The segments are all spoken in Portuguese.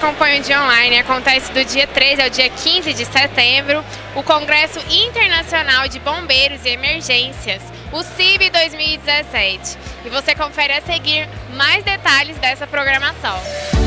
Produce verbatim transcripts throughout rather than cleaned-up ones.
acompanha o Dia Online, acontece do dia treze ao dia quinze de setembro, o Congresso Internacional de Bombeiros e Emergências, o C I B dois mil e dezessete. E você confere a seguir mais detalhes dessa programação.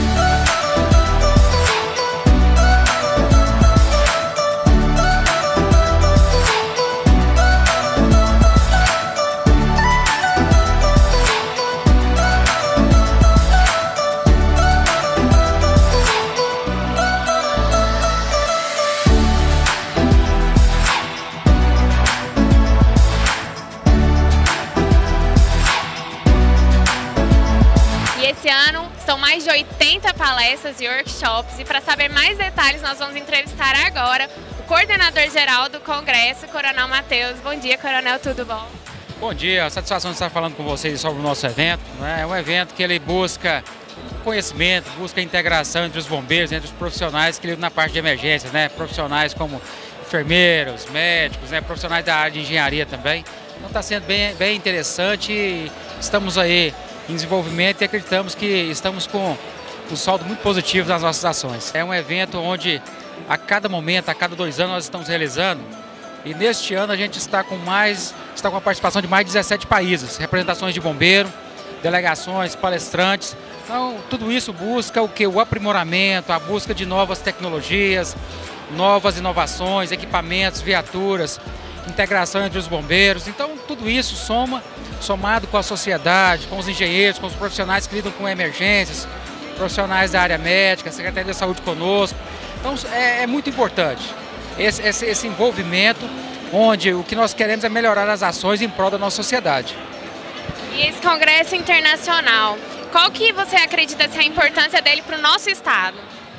Esse ano são mais de oitenta palestras e workshops, e para saber mais detalhes nós vamos entrevistar agora o coordenador-geral do Congresso, Coronel Matheus. Bom dia, Coronel, tudo bom? Bom dia, satisfação de estar falando com vocês sobre o nosso evento. Né? É um evento que ele busca conhecimento, busca integração entre os bombeiros, entre os profissionais que lidam na parte de emergências, né? Profissionais como enfermeiros, médicos, né? Profissionais da área de engenharia também. Então está sendo bem, bem interessante e estamos aí em desenvolvimento e acreditamos que estamos com um saldo muito positivo nas nossas ações. É um evento onde a cada momento, a cada dois anos nós estamos realizando, e neste ano a gente está com mais, está com a participação de mais de dezessete países, representações de bombeiro, delegações, palestrantes. Então tudo isso busca o que? O aprimoramento, a busca de novas tecnologias, novas inovações, equipamentos, viaturas, integração entre os bombeiros. Então tudo isso soma, somado com a sociedade, com os engenheiros, com os profissionais que lidam com emergências, profissionais da área médica, a Secretaria de Saúde conosco. Então é, é muito importante esse, esse, esse envolvimento, onde o que nós queremos é melhorar as ações em prol da nossa sociedade. E esse congresso internacional, qual que você acredita ser a importância dele para o nosso estado?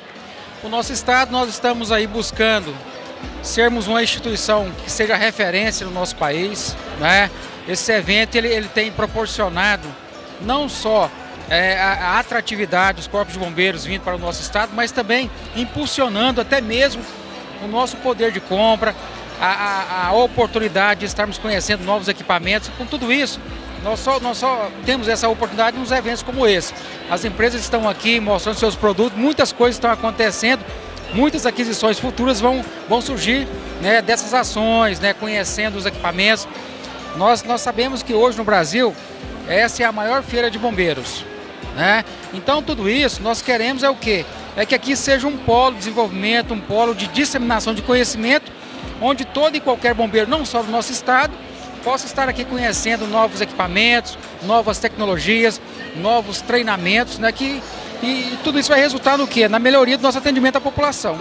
O nosso estado, nós estamos aí buscando sermos uma instituição que seja referência no nosso país, né? Esse evento ele, ele tem proporcionado não só é, a, a atratividade dos corpos de bombeiros vindo para o nosso estado, mas também impulsionando até mesmo o nosso poder de compra, a, a, a oportunidade de estarmos conhecendo novos equipamentos. Com tudo isso, nós só, nós só temos essa oportunidade nos eventos como esse. As empresas estão aqui mostrando seus produtos, muitas coisas estão acontecendo, muitas aquisições futuras vão, vão surgir, né, dessas ações, né, conhecendo os equipamentos. Nós, nós sabemos que hoje no Brasil, essa é a maior feira de bombeiros, né? Então tudo isso nós queremos é o quê? É que aqui seja um polo de desenvolvimento, um polo de disseminação de conhecimento, onde todo e qualquer bombeiro, não só do nosso estado, possa estar aqui conhecendo novos equipamentos, novas tecnologias, novos treinamentos, né? Que, e tudo isso vai resultar no quê? Na melhoria do nosso atendimento à população.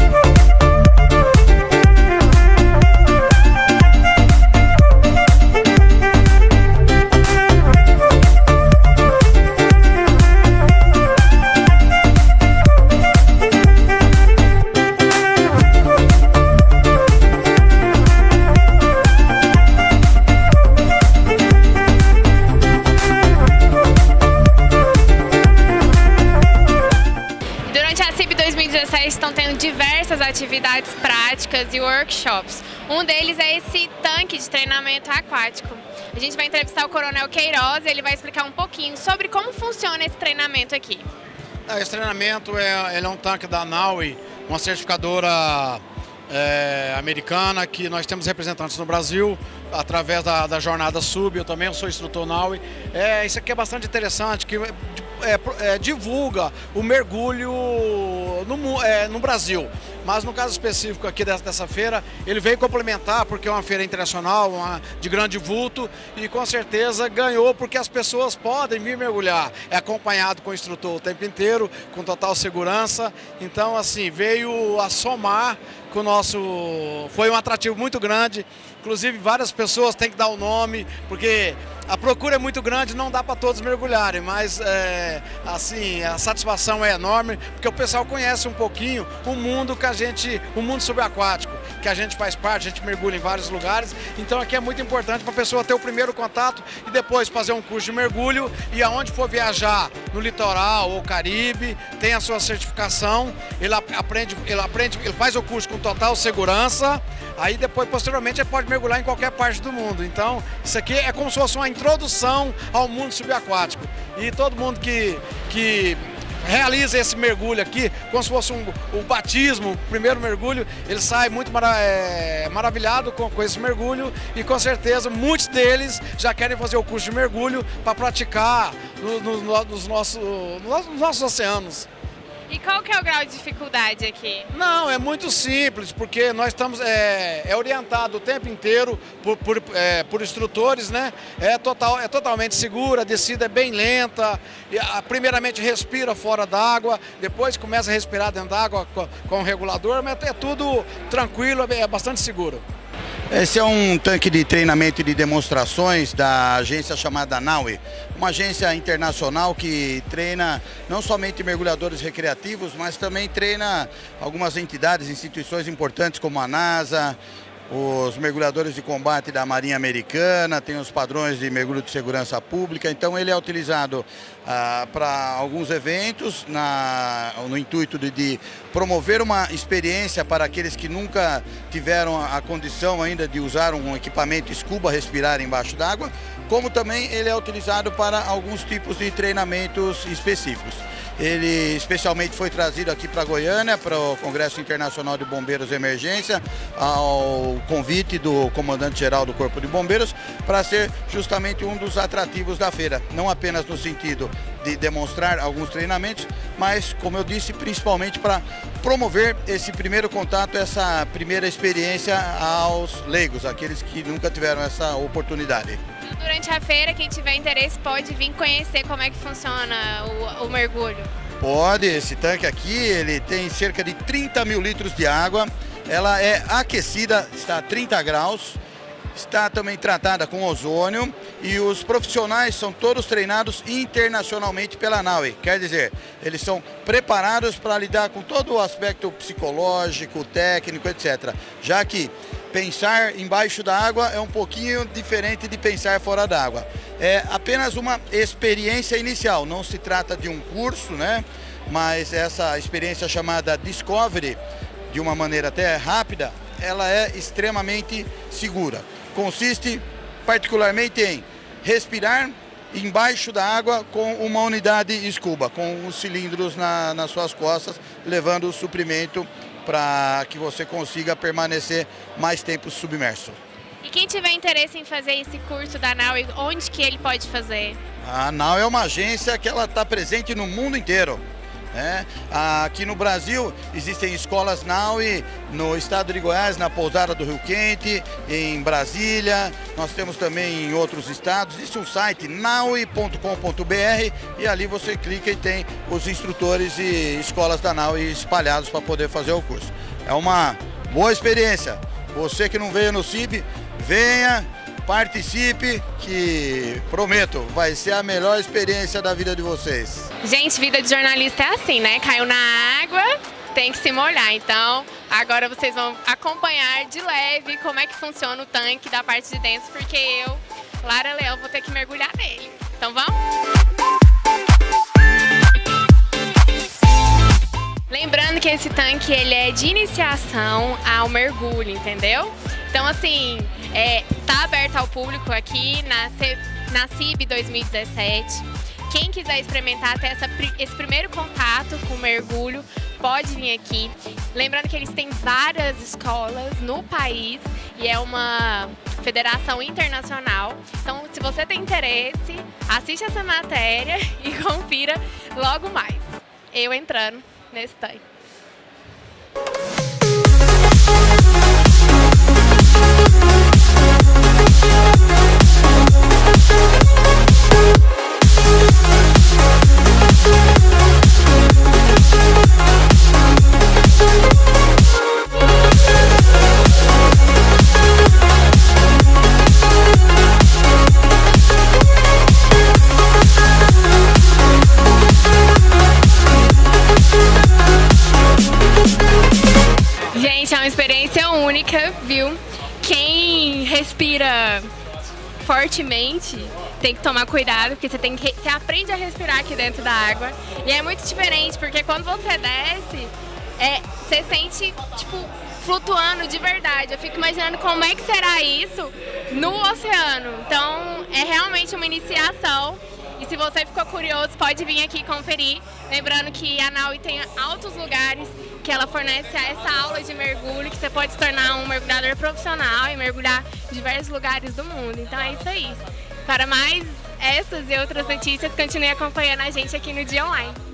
Estão tendo diversas atividades práticas e workshops. Um deles é esse tanque de treinamento aquático. A gente vai entrevistar o Coronel Queiroz e ele vai explicar um pouquinho sobre como funciona esse treinamento aqui. Esse treinamento é, ele é um tanque da Naui, uma certificadora é, americana, que nós temos representantes no Brasil, através da, da jornada Sub. Eu também sou instrutor Naui. É, isso aqui é bastante interessante, que é, é, divulga o mergulho no, é, no Brasil. Mas no caso específico aqui dessa, dessa feira, ele veio complementar porque é uma feira internacional, uma, de grande vulto, e com certeza ganhou porque as pessoas podem vir mergulhar. É acompanhado com o instrutor o tempo inteiro, com total segurança. Então, assim, veio a somar com o nosso... Foi um atrativo muito grande. Inclusive, várias pessoas têm que dar o nome, porque a procura é muito grande, não dá para todos mergulharem, mas é, assim, a satisfação é enorme, porque o pessoal conhece um pouquinho o mundo que a gente, o mundo subaquático, que a gente faz parte, a gente mergulha em vários lugares. Então aqui é muito importante para a pessoa ter o primeiro contato e depois fazer um curso de mergulho, e aonde for viajar no litoral ou Caribe, tem a sua certificação, ele aprende, ele aprende, ele faz o curso com total segurança. Aí depois, posteriormente, ele pode mergulhar em qualquer parte do mundo. Então, isso aqui é como se fosse uma introdução ao mundo subaquático. E todo mundo que, que realiza esse mergulho aqui, como se fosse um, um batismo, o primeiro mergulho, ele sai muito mara é, maravilhado com, com esse mergulho e com certeza muitos deles já querem fazer o curso de mergulho para praticar no, no, nos, nossos, nos nossos oceanos. E qual que é o grau de dificuldade aqui? Não, é muito simples, porque nós estamos é, é orientado o tempo inteiro por, por, é, por instrutores, né? É, total, é totalmente segura, a descida é bem lenta, e, a, primeiramente respira fora d'água, depois começa a respirar dentro d'água com, com o regulador, mas é tudo tranquilo, é bastante seguro. Esse é um tanque de treinamento e de demonstrações da agência chamada NAUI, uma agência internacional que treina não somente mergulhadores recreativos, mas também treina algumas entidades, instituições importantes como a NASA, os mergulhadores de combate da Marinha Americana, tem os padrões de mergulho de segurança pública, então ele é utilizado ah, para alguns eventos na, no intuito de, de promover uma experiência para aqueles que nunca tiveram a, a condição ainda de usar um equipamento scuba, respirar embaixo d'água, como também ele é utilizado para alguns tipos de treinamentos específicos. Ele especialmente foi trazido aqui para Goiânia, para o Congresso Internacional de Bombeiros de Emergência, ao convite do comandante-geral do Corpo de Bombeiros, para ser justamente um dos atrativos da feira. Não apenas no sentido de demonstrar alguns treinamentos, mas, como eu disse, principalmente para promover esse primeiro contato, essa primeira experiência aos leigos, aqueles que nunca tiveram essa oportunidade. Durante a feira, quem tiver interesse pode vir conhecer como é que funciona o, o mergulho. Pode, esse tanque aqui ele tem cerca de trinta mil litros de água, ela é aquecida, está a trinta graus, está também tratada com ozônio e os profissionais são todos treinados internacionalmente pela NAUI, quer dizer, eles são preparados para lidar com todo o aspecto psicológico, técnico, etcétera. Já que pensar embaixo da água é um pouquinho diferente de pensar fora da água. É apenas uma experiência inicial, não se trata de um curso, né? Mas essa experiência chamada Discovery, de uma maneira até rápida, ela é extremamente segura. Consiste particularmente em respirar embaixo da água com uma unidade scuba, com os cilindros na, nas suas costas, levando o suprimento para que você consiga permanecer mais tempo submerso. E quem tiver interesse em fazer esse curso da NAUI, onde que ele pode fazer? A NAUI é uma agência que ela está presente no mundo inteiro. É, aqui no Brasil existem escolas NAUI no estado de Goiás, na Pousada do Rio Quente, em Brasília, nós temos também em outros estados. Existe um site naui ponto com ponto br e ali você clica e tem os instrutores e escolas da NAUI espalhados para poder fazer o curso. É uma boa experiência. Você que não veio no C I B, venha, participe, que prometo, vai ser a melhor experiência da vida de vocês. Gente, vida de jornalista é assim, né? Caiu na água, tem que se molhar. Então, agora vocês vão acompanhar de leve como é que funciona o tanque da parte de dentro, porque eu, Lara Leão, vou ter que mergulhar nele. Então, vamos? Lembrando que esse tanque ele é de iniciação ao mergulho, entendeu? Então, assim, é, tá aberto ao público aqui na, na C I B dois mil e dezessete. Quem quiser experimentar, ter essa, esse primeiro contato com o mergulho, pode vir aqui. Lembrando que eles têm várias escolas no país e é uma federação internacional. Então, se você tem interesse, assiste essa matéria e confira logo mais. Eu entrando nesse tanque. Gente, é uma experiência única, viu? Quem respira fortemente tem que tomar cuidado, porque você, tem que, você aprende a respirar aqui dentro da água. E é muito diferente, porque quando você desce, é, você sente, tipo, flutuando de verdade. Eu fico imaginando como é que será isso no oceano. Então, é realmente uma iniciação. E se você ficou curioso, pode vir aqui conferir Lembrando que a Naui tem altos lugares que ela fornece essa aula de mergulho, que você pode se tornar um mergulhador profissional e mergulhar em diversos lugares do mundo. Então é isso aí. Para mais essas e outras notícias, continue acompanhando a gente aqui no Dia Online.